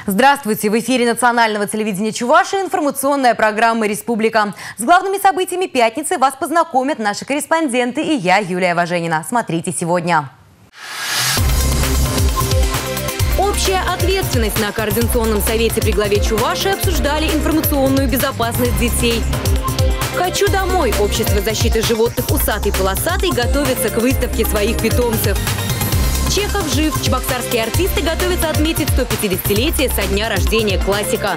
Здравствуйте! В эфире национального телевидения Чувашии информационная программа «Республика». С главными событиями пятницы вас познакомят наши корреспонденты и я, Юлия Важенина. Смотрите сегодня. Общая ответственность. На Координационном совете при главе Чувашии обсуждали информационную безопасность детей. «Хочу домой». Общество защиты животных «Усатый-полосатый» готовится к выставке своих питомцев. Чехов жив. Чебоксарские артисты готовятся отметить 150-летие со дня рождения классика.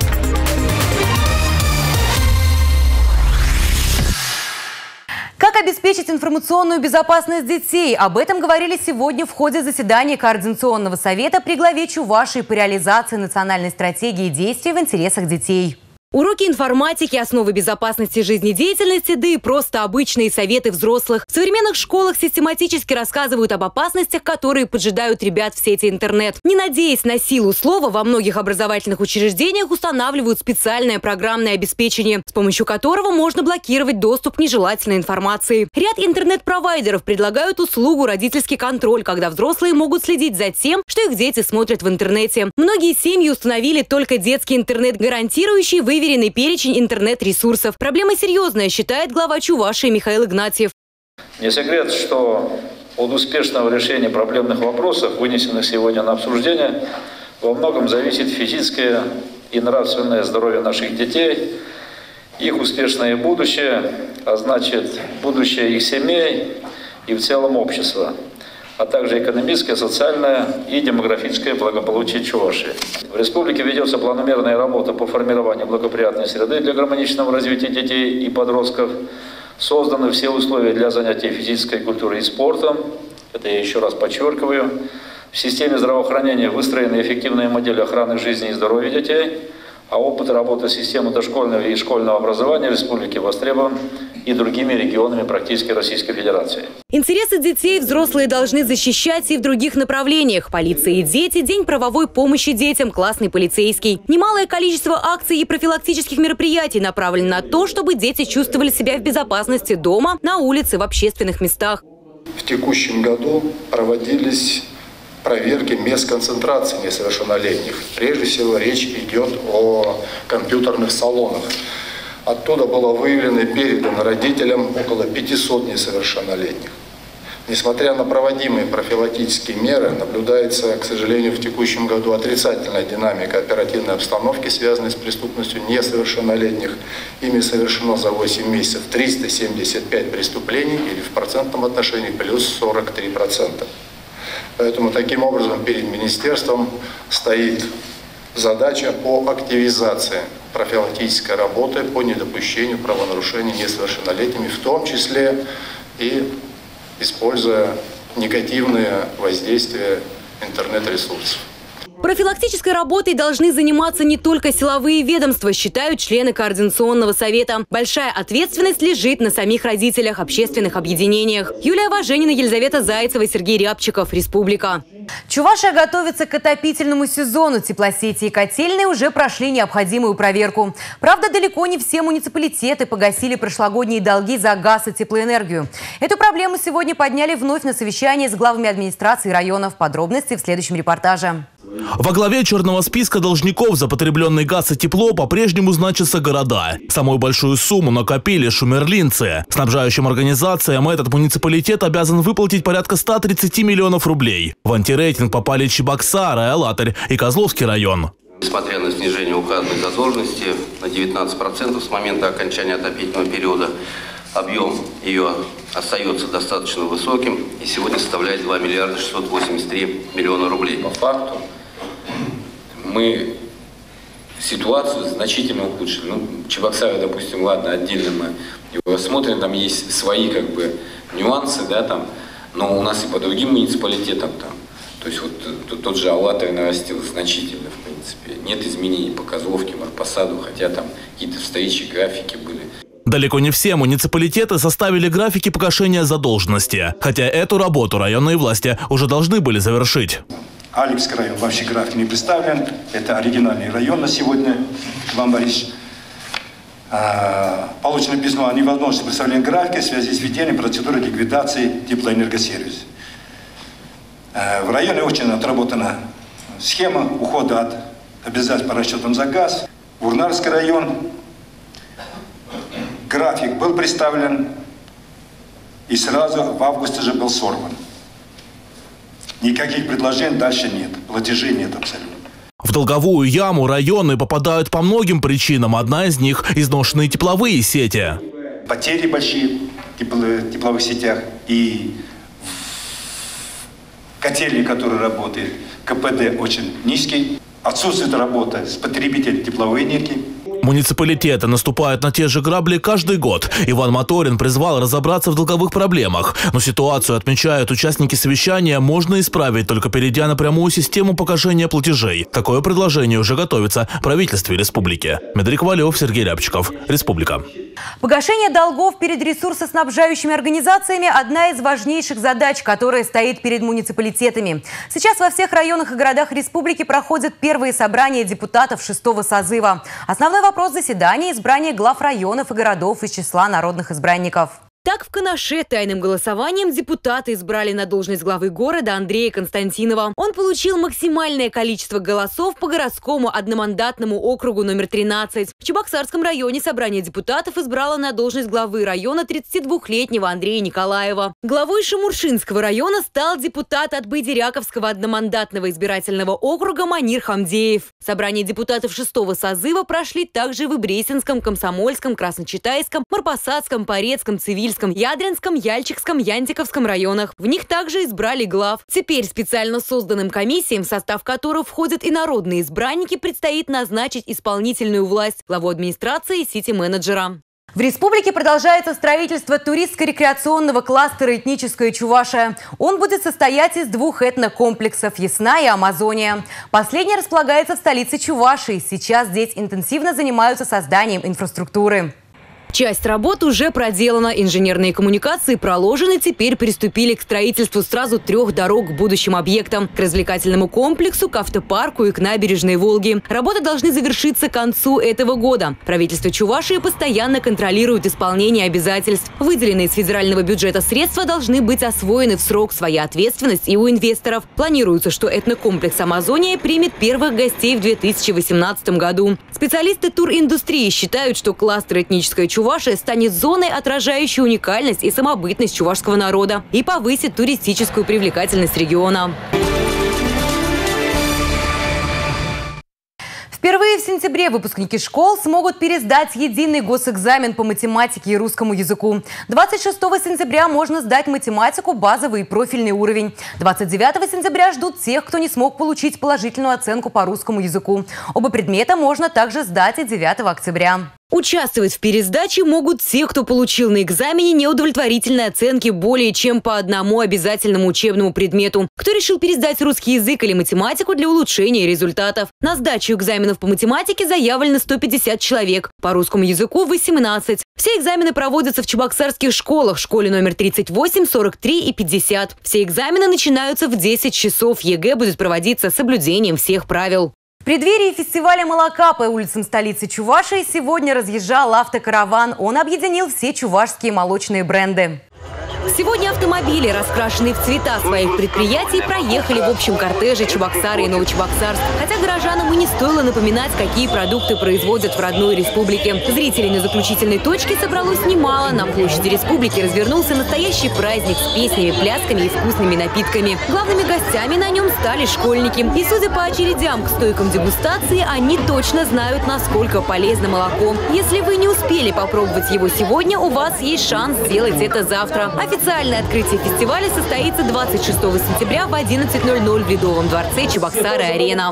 Как обеспечить информационную безопасность детей? Об этом говорили сегодня в ходе заседания Координационного совета при главе Чувашии по реализации национальной стратегии действий в интересах детей. Уроки информатики, основы безопасности жизнедеятельности, да и просто обычные советы взрослых. В современных школах систематически рассказывают об опасностях, которые поджидают ребят в сети интернет. Не надеясь на силу слова, во многих образовательных учреждениях устанавливают специальное программное обеспечение, с помощью которого можно блокировать доступ к нежелательной информации. Ряд интернет-провайдеров предлагают услугу «Родительский контроль», когда взрослые могут следить за тем, что их дети смотрят в интернете. Многие семьи установили только детский интернет, гарантирующий выверенный перечень интернет-ресурсов. Проблема серьезная, считает глава Чувашии Михаил Игнатьев. Не секрет, что от успешного решения проблемных вопросов, вынесенных сегодня на обсуждение, во многом зависит физическое и нравственное здоровье наших детей, их успешное будущее, а значит будущее их семей и в целом общества, а также экономическое, социальное и демографическое благополучие Чувашии. В республике ведется планомерная работа по формированию благоприятной среды для гармоничного развития детей и подростков. Созданы все условия для занятий физической культурой и спортом. Это я еще раз подчеркиваю. В системе здравоохранения выстроены эффективные модели охраны жизни и здоровья детей. А опыт работы системы дошкольного и школьного образования в республике востребован и другими регионами практически Российской Федерации. Интересы детей взрослые должны защищать и в других направлениях. Полиция и дети, День правовой помощи детям, классный полицейский. Немалое количество акций и профилактических мероприятий направлено на то, чтобы дети чувствовали себя в безопасности дома, на улице, в общественных местах. В текущем году проводились проверки мест концентрации несовершеннолетних. Прежде всего речь идет о компьютерных салонах. Оттуда было выявлено и передано родителям около 500 несовершеннолетних. Несмотря на проводимые профилактические меры, наблюдается, к сожалению, в текущем году отрицательная динамика оперативной обстановки, связанной с преступностью несовершеннолетних. Ими совершено за 8 месяцев 375 преступлений, или в процентном отношении плюс 43%. Поэтому таким образом перед министерством стоит задача по активизации профилактической работы по недопущению правонарушений несовершеннолетними, в том числе и используя негативные воздействия интернет-ресурсов. Профилактической работой должны заниматься не только силовые ведомства, считают члены Координационного совета. Большая ответственность лежит на самих родителях, общественных объединениях. Юлия Важенина, Елизавета Зайцева, Сергей Рябчиков. Республика. Чувашия готовится к отопительному сезону. Теплосети и котельные уже прошли необходимую проверку. Правда, далеко не все муниципалитеты погасили прошлогодние долги за газ и теплоэнергию. Эту проблему сегодня подняли вновь на совещании с главами администрации районов. Подробности в следующем репортаже. Во главе черного списка должников за потребленный газ и тепло по-прежнему значатся города. Самую большую сумму накопили шумерлинцы. Снабжающим организациям этот муниципалитет обязан выплатить порядка 130 миллионов рублей. В антирейтинг попали Чебоксары, Алатырь и Козловский район. Несмотря на снижение указанной задолженности на 19% с момента окончания отопительного периода, объем ее остается достаточно высоким и сегодня составляет 2 миллиарда 683 миллиона рублей. По факту мы ситуацию значительно ухудшили. Чебоксары, допустим, ладно, отдельно мы его рассмотрим, там есть свои нюансы, да, там, но у нас и по другим муниципалитетам там, то есть вот тот же Алатырь нарастил значительно, в принципе. Нет изменений по Козловке, Марпосаду, хотя там какие-то встречи, графики были. Далеко не все муниципалитеты составили графики погашения задолженности, хотя эту работу районные власти уже должны были завершить. Алексский район вообще график не представлен. Это оригинальный район на сегодня, Иван Борисович. Получено письмо о невозможности представления графика в связи с введением процедуры ликвидации теплоэнергосервиса. В районе очень отработана схема ухода от обязательств по расчетам за газ. Урнарский район, график был представлен и сразу в августе же был сорван. Никаких предложений дальше нет, платежей нет абсолютно. В долговую яму районы попадают по многим причинам. Одна из них – изношенные тепловые сети. Потери большие в тепловых сетях и котельный, который работает, КПД очень низкий. Отсутствует работа с потребителем тепловой энергии. Муниципалитеты наступают на те же грабли каждый год. Иван Моторин призвал разобраться в долговых проблемах. Но ситуацию, отмечают участники совещания, можно исправить, только перейдя на прямую систему погашения платежей. Такое предложение уже готовится в правительстве республики. Дмитрий Ковалев, Сергей Рябчиков. Республика. Погашение долгов перед ресурсоснабжающими организациями – одна из важнейших задач, которая стоит перед муниципалитетами. Сейчас во всех районах и городах республики проходят первые собрания депутатов 6-го созыва. Основной вопрос заседания – избрание глав районов и городов из числа народных избранников. Так, в Канаше тайным голосованием депутаты избрали на должность главы города Андрея Константинова. Он получил максимальное количество голосов по городскому одномандатному округу номер 13. В Чебоксарском районе собрание депутатов избрало на должность главы района 32-летнего Андрея Николаева. Главой Шамуршинского района стал депутат от Байдеряковского одномандатного избирательного округа Манир Хамдеев. Собрания депутатов 6-го созыва прошли также в Ибресинском, Комсомольском, Красночитайском, Марпасадском, Порецком, Цивильском, Ядринском, Яльчикском, Янтиковском районах. В них также избрали глав. Теперь специально созданным комиссиям, в состав которых входят и народные избранники, предстоит назначить исполнительную власть, главу администрации и сити-менеджера. В республике продолжается строительство туристско-рекреационного кластера «Этническая Чувашия». Он будет состоять из 2 этнокомплексов «Ясна» и «Амазония». Последний располагается в столице Чувашии. Сейчас здесь интенсивно занимаются созданием инфраструктуры. Часть работ уже проделана, инженерные коммуникации проложены, теперь приступили к строительству сразу 3 дорог к будущим объектам – к развлекательному комплексу, к автопарку и к набережной Волги. Работы должны завершиться к концу этого года. Правительство Чувашии постоянно контролирует исполнение обязательств. Выделенные из федерального бюджета средства должны быть освоены в срок, своя ответственность и у инвесторов. Планируется, что этнокомплекс «Амазония» примет первых гостей в 2018 году. Специалисты туриндустрии считают, что кластер «Этническая Чувашия» станет зоной, отражающей уникальность и самобытность чувашского народа и повысит туристическую привлекательность региона. Впервые в сентябре выпускники школ смогут пересдать единый госэкзамен по математике и русскому языку. 26 сентября можно сдать математику, базовый и профильный уровень. 29 сентября ждут тех, кто не смог получить положительную оценку по русскому языку. Оба предмета можно также сдать и 9 октября. Участвовать в пересдаче могут те, кто получил на экзамене неудовлетворительные оценки более чем по одному обязательному учебному предмету, кто решил пересдать русский язык или математику для улучшения результатов. На сдачу экзаменов по математике заявлено 150 человек, по русскому языку – 18. Все экзамены проводятся в чебоксарских школах, школе номер 38, 43 и 50. Все экзамены начинаются в 10 часов, ЕГЭ будет проводиться с соблюдением всех правил. В преддверии фестиваля молока по улицам столицы Чувашии сегодня разъезжал автокараван. Он объединил все чувашские молочные бренды. Сегодня автомобили, раскрашенные в цвета своих предприятий, проехали в общем кортеже Чебоксары и Новочебоксарск. Хотя горожанам и не стоило напоминать, какие продукты производят в родной республике. Зрителей на заключительной точке собралось немало. На площади республики развернулся настоящий праздник с песнями, плясками и вкусными напитками. Главными гостями на нем стали школьники. И судя по очередям к стойкам дегустации, они точно знают, насколько полезно молоко. Если вы не успели попробовать его сегодня, у вас есть шанс сделать это завтра. Официальное открытие фестиваля состоится 26 сентября в 11:00 в Ледовом дворце Чебоксары-Арена.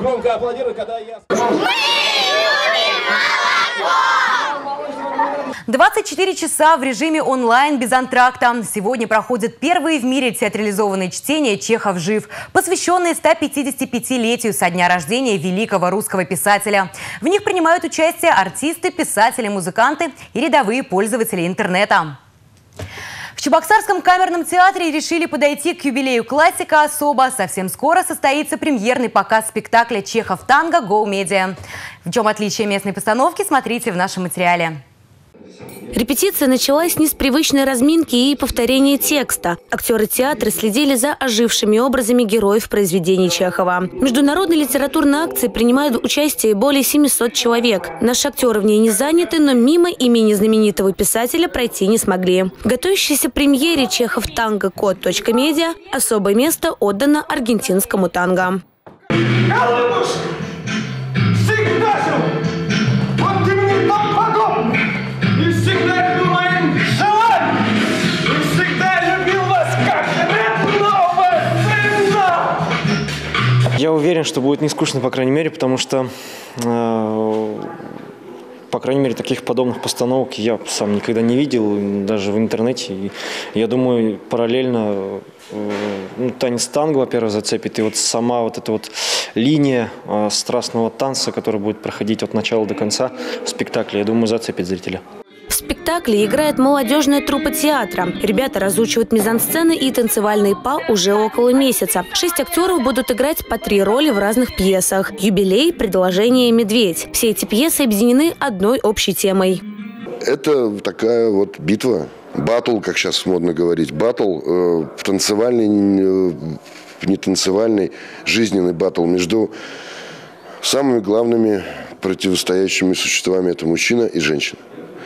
24 часа в режиме онлайн без антракта. Сегодня проходят первые в мире театрализованные чтения «Чехов жив», посвященные 155-летию со дня рождения великого русского писателя. В них принимают участие артисты, писатели, музыканты и рядовые пользователи интернета. В Чебоксарском камерном театре решили подойти к юбилею классика особо. Совсем скоро состоится премьерный показ спектакля «Чехов танго» Go Media. В чем отличие местной постановки, смотрите в нашем материале. Репетиция началась не с привычной разминки и повторения текста. Актеры театра следили за ожившими образами героев произведений Чехова. В международной литературной акции принимают участие более 700 человек. Наши актеры в ней не заняты, но мимо имени знаменитого писателя пройти не смогли. В готовящейся премьере «Чехов танго. Код.медиа» особое место отдано аргентинскому танго. Я уверен, что будет не скучно, по крайней мере, потому что, по крайней мере, таких подобных постановок я сам никогда не видел, даже в интернете. И я думаю, параллельно танец танго, во-первых, зацепит, и вот сама вот эта вот линия страстного танца, которая будет проходить от начала до конца спектакля, я думаю, зацепит зрителя. В спектакле играет молодежная труппа театра. Ребята разучивают мизансцены и танцевальные па уже около месяца. 6 актеров будут играть по 3 роли в разных пьесах. «Юбилей», «Предложение», «Медведь». Все эти пьесы объединены одной общей темой. Это такая вот битва, баттл, как сейчас модно говорить, баттл, танцевальный, не танцевальный, жизненный баттл между самыми главными противостоящими существами – это мужчина и женщина.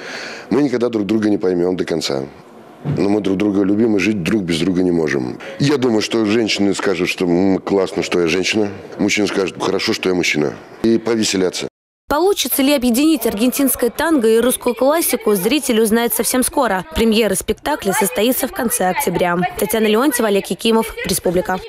Мы никогда друг друга не поймем до конца. Но мы друг друга любим и жить друг без друга не можем. Я думаю, что женщины скажут, что классно, что я женщина. Мужчина скажет, хорошо, что я мужчина. И повеселятся. Получится ли объединить аргентинское танго и русскую классику, зритель узнает совсем скоро. Премьера спектакля состоится в конце октября. Татьяна Леонтьева, Олег Якимов, Республика.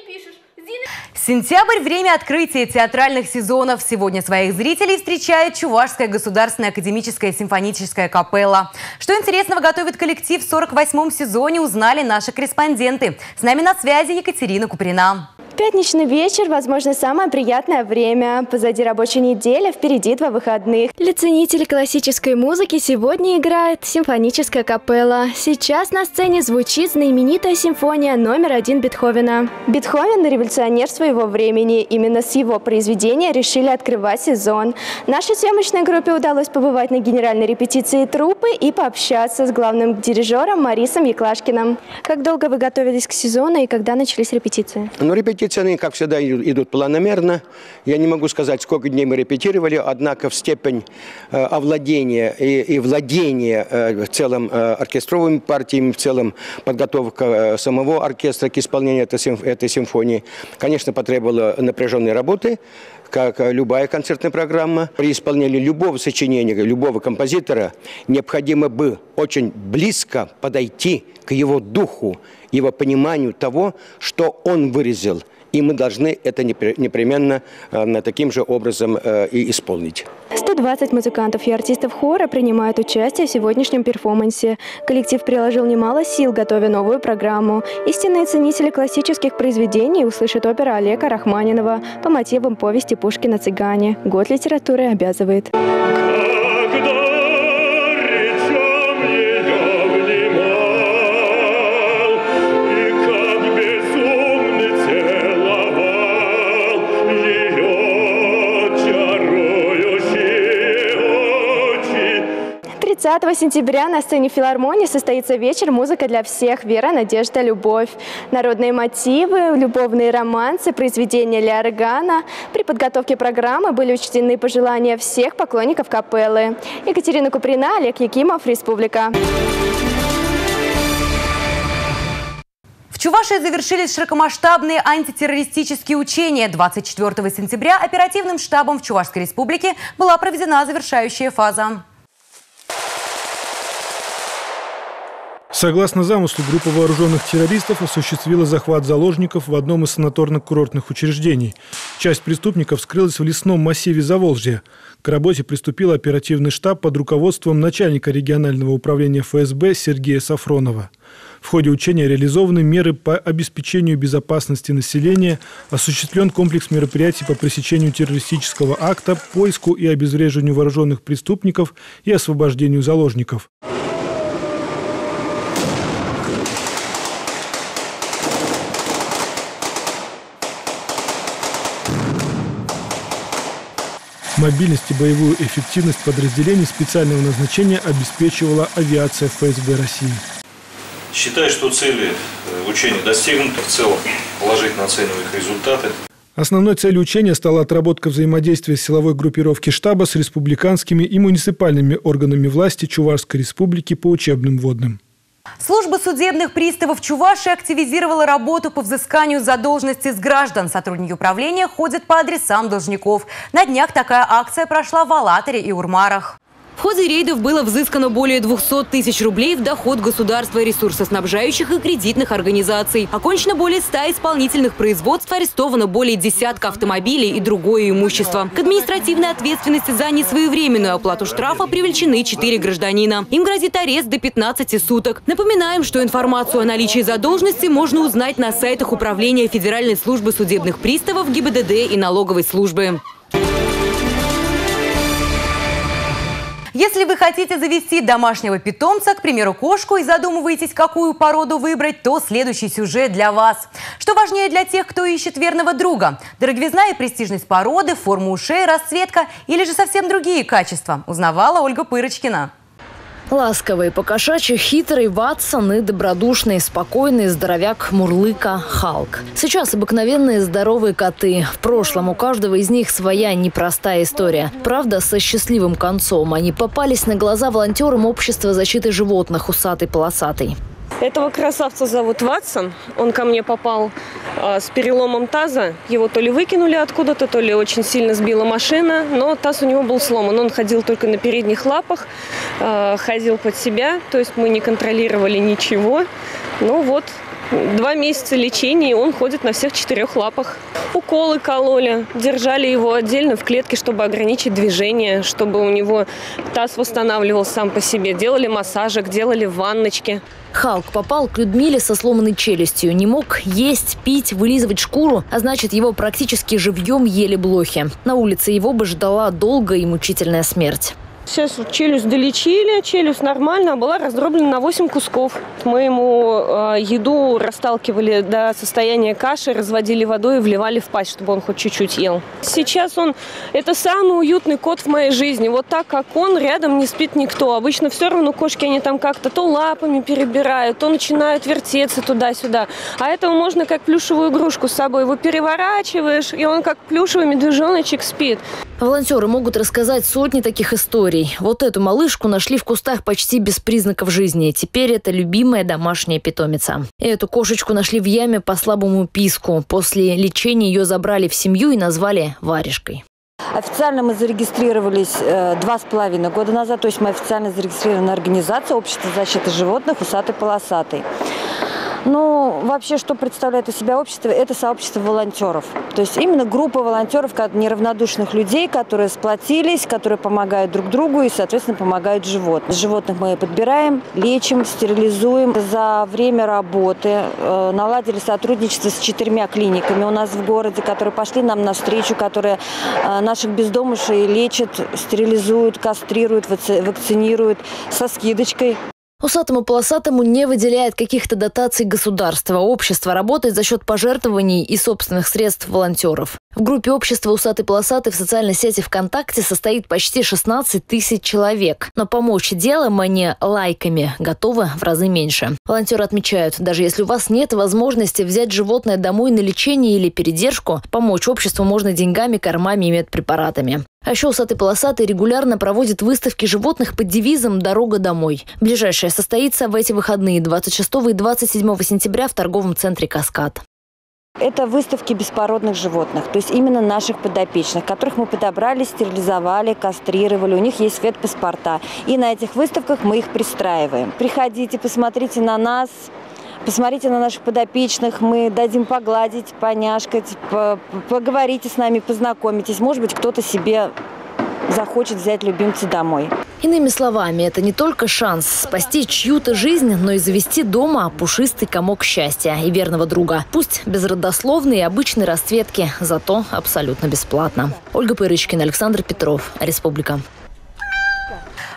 Сентябрь – время открытия театральных сезонов. Сегодня своих зрителей встречает Чувашская государственная академическая симфоническая капелла. Что интересного готовит коллектив в 48-м сезоне, узнали наши корреспонденты. С нами на связи Екатерина Куприна. Пятничный вечер, возможно, самое приятное время. Позади рабочей недели, впереди 2 выходных. Для ценителей классической музыки сегодня играет симфоническая капелла. Сейчас на сцене звучит знаменитая симфония номер 1 Бетховена. Бетховен – революционер своего времени. Именно с его произведения решили открывать сезон. Нашей съемочной группе удалось побывать на генеральной репетиции труппы и пообщаться с главным дирижером Марисом Яклашкиным. Как долго вы готовились к сезону и когда начались репетиции? Репетиции, они, как всегда, идут планомерно. Я не могу сказать, сколько дней мы репетировали, однако в степень овладения и владения в целом оркестровыми партиями, в целом подготовка самого оркестра к исполнению этой симфонии, конечно, потребовала напряженной работы, как любая концертная программа. При исполнении любого сочинения, любого композитора необходимо бы очень близко подойти к его духу, его пониманию того, что он выразил. И мы должны это непременно таким же образом и исполнить. 120 музыкантов и артистов хора принимают участие в сегодняшнем перформансе. Коллектив приложил немало сил, готовя новую программу. Истинные ценители классических произведений услышат оперу Олега Рахманинова по мотивам повести Пушкина «Цыгане». Год литературы обязывает. – 30 сентября на сцене филармонии состоится вечер «Музыка для всех. Вера, надежда, любовь». Народные мотивы, любовные романсы, произведения Ля Органа. При подготовке программы были учтены пожелания всех поклонников капеллы. Екатерина Куприна, Олег Якимов, Республика. В Чувашии завершились широкомасштабные антитеррористические учения. 24 сентября оперативным штабом в Чувашской республике была проведена завершающая фаза. Согласно замыслу, группа вооруженных террористов осуществила захват заложников в одном из санаторно-курортных учреждений. Часть преступников скрылась в лесном массиве Заволжья. К работе приступил оперативный штаб под руководством начальника регионального управления ФСБ Сергея Сафронова. В ходе учения реализованы меры по обеспечению безопасности населения, осуществлен комплекс мероприятий по пресечению террористического акта, поиску и обезвреживанию вооруженных преступников и освобождению заложников. Мобильность и боевую эффективность подразделений специального назначения обеспечивала авиация ФСБ России. Считаю, что цели учения достигнуты в целом, положительно оцениваю их результаты. Основной целью учения стала отработка взаимодействия силовой группировки штаба с республиканскими и муниципальными органами власти Чувашской республики по учебным водным. Служба судебных приставов Чувашии активизировала работу по взысканию задолженности с граждан. Сотрудники управления ходят по адресам должников. На днях такая акция прошла в Алатыре и Урмарах. В ходе рейдов было взыскано более 200 тысяч рублей в доход государства, ресурсоснабжающих и кредитных организаций. Окончено более 100 исполнительных производств, арестовано более десятка автомобилей и другое имущество. К административной ответственности за несвоевременную оплату штрафа привлечены 4 гражданина. Им грозит арест до 15 суток. Напоминаем, что информацию о наличии задолженности можно узнать на сайтах Управления Федеральной службы судебных приставов, ГИБДД и налоговой службы. Если вы хотите завести домашнего питомца, к примеру, кошку, и задумываетесь, какую породу выбрать, то следующий сюжет для вас. Что важнее для тех, кто ищет верного друга? Дороговизна и престижность породы, форма ушей, расцветка или же совсем другие качества? Узнавала Ольга Пырочкина. Ласковый, покошачий, хитрый Ватсон и добродушный, спокойный здоровяк Мурлыка Халк. Сейчас обыкновенные здоровые коты. В прошлом у каждого из них своя непростая история. Правда, со счастливым концом. Они попались на глаза волонтерам общества защиты животных «Усатый-полосатый». Этого красавца зовут Ватсон. Он ко мне попал с переломом таза. Его то ли выкинули откуда-то, то ли очень сильно сбила машина. Но таз у него был сломан. Он ходил только на передних лапах, ходил под себя. То есть мы не контролировали ничего. Ну вот, 2 месяца лечения, и он ходит на всех 4 лапах. Уколы кололи, держали его отдельно в клетке, чтобы ограничить движение, чтобы у него таз восстанавливался сам по себе. Делали массажик, делали ванночки. Халк попал к Людмиле со сломанной челюстью. Не мог есть, пить, вылизывать шкуру, а значит, его практически живьем ели блохи. На улице его бы ждала долгая и мучительная смерть. Сейчас челюсть долечили, челюсть нормально, была раздроблена на 8 кусков. Мы ему еду расталкивали до состояния каши, разводили водой и вливали в пасть, чтобы он хоть чуть-чуть ел. Сейчас это самый уютный кот в моей жизни. Вот так, как он, рядом не спит никто. Обычно все равно кошки, они там как-то то лапами перебирают, то начинают вертеться туда-сюда. А этого можно как плюшевую игрушку с собой. Его переворачиваешь, и он как плюшевый медвежоночек спит. Волонтеры могут рассказать сотни таких историй. Вот эту малышку нашли в кустах почти без признаков жизни. Теперь это любимая домашняя питомица. Эту кошечку нашли в яме по слабому писку. После лечения ее забрали в семью и назвали Варежкой. Официально мы зарегистрировались 2,5 года назад. То есть мы официально зарегистрирована организация Общество защиты животных «Усатый-полосатый». Ну, вообще, что представляет из себя общество? Это сообщество волонтеров. То есть именно группа волонтеров, неравнодушных людей, которые сплотились, которые помогают друг другу и, соответственно, помогают животным. Животных мы подбираем, лечим, стерилизуем. За время работы наладили сотрудничество с 4 клиниками у нас в городе, которые пошли нам навстречу, которые наших бездомышей лечат, стерилизуют, кастрируют, вакцинируют со скидочкой. Усатому полосатому не выделяет каких-то дотаций государства. Общество работает за счет пожертвований и собственных средств волонтеров. В группе общества «Усатый-полосатый» в социальной сети ВКонтакте состоит почти 16 тысяч человек. Но помочь делом, а не лайками, готовы в разы меньше. Волонтеры отмечают, даже если у вас нет возможности взять животное домой на лечение или передержку, помочь обществу можно деньгами, кормами и медпрепаратами. А еще «Усатый-полосатый» регулярно проводит выставки животных под девизом «Дорога домой». Ближайшая состоится в эти выходные 26 и 27 сентября в торговом центре «Каскад». Это выставки беспородных животных, то есть именно наших подопечных, которых мы подобрали, стерилизовали, кастрировали. У них есть ветпаспорта. И на этих выставках мы их пристраиваем. Приходите, посмотрите на нас. Посмотрите на наших подопечных, мы дадим погладить, поняшкать, поговорите с нами, познакомитесь. Может быть, кто-то себе захочет взять любимца домой. Иными словами, это не только шанс спасти чью-то жизнь, но и завести дома пушистый комок счастья и верного друга. Пусть без родословной и обычной расцветки, зато абсолютно бесплатно. Ольга Пырочкина, Александр Петров, Республика.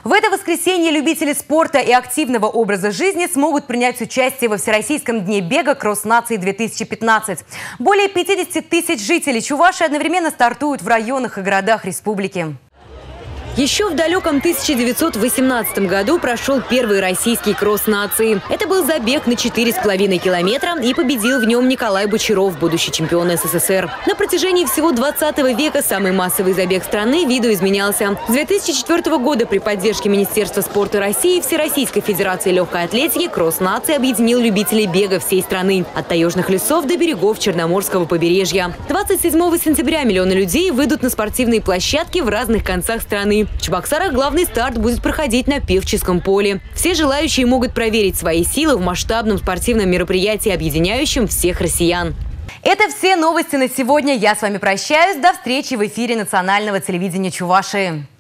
В это воскресенье любители спорта и активного образа жизни смогут принять участие во Всероссийском дне бега «Кросс нации-2015». Более 50 тысяч жителей Чувашии одновременно стартуют в районах и городах республики. Еще в далеком 1918 году прошел первый российский кросс нации. Это был забег на 4,5 километра, и победил в нем Николай Бочаров, будущий чемпион СССР. На протяжении всего 20 века самый массовый забег страны видоизменялся. С 2004 года при поддержке Министерства спорта России и Всероссийской Федерации легкой атлетики «Кросс нации» объединил любителей бега всей страны. От таежных лесов до берегов Черноморского побережья. 27 сентября миллионы людей выйдут на спортивные площадки в разных концах страны. В Чебоксарах главный старт будет проходить на Певческом поле. Все желающие могут проверить свои силы в масштабном спортивном мероприятии, объединяющем всех россиян. Это все новости на сегодня. Я с вами прощаюсь. До встречи в эфире национального телевидения Чувашии.